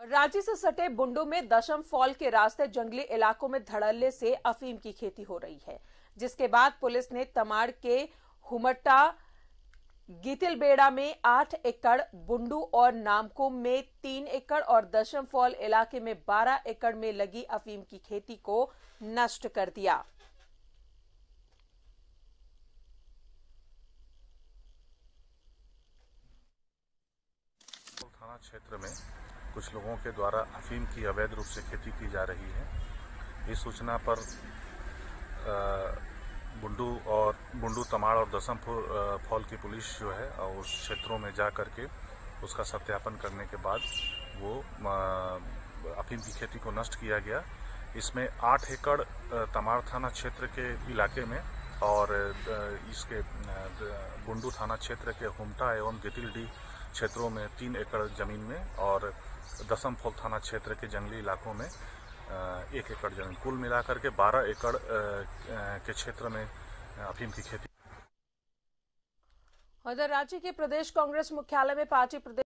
रांची से सटे बुंडू में दशम फॉल के रास्ते जंगली इलाकों में धड़ल्ले से अफीम की खेती हो रही है, जिसके बाद पुलिस ने तमाड़ के हुमट्टा गीतिलबेड़ा में 8 एकड़, बुंडू और नामकुम में 3 एकड़ और दशम फॉल इलाके में 12 एकड़ में लगी अफीम की खेती को नष्ट कर दिया। थाना क्षेत्र में कुछ लोगों के द्वारा अफीम की अवैध रूप से खेती की जा रही है। इस सूचना पर बुंडू, तमाड़ और दशम फॉल की पुलिस जो है उस क्षेत्रों में जा करके उसका सत्यापन करने के बाद वो अफीम की खेती को नष्ट किया गया। इसमें 8 एकड़ तमाड़ थाना क्षेत्र के इलाके में और इसके बुंडू थाना क्षेत्र के हुमटा एवं गितिलडी क्षेत्रों में 3 एकड़ जमीन में और दशम फॉल थाना क्षेत्र के जंगली इलाकों में 1 एकड़ जमीन, कुल मिलाकर के 12 एकड़ के क्षेत्र में अफीम की खेती। उधर रांची के प्रदेश कांग्रेस मुख्यालय में पार्टी प्रदेश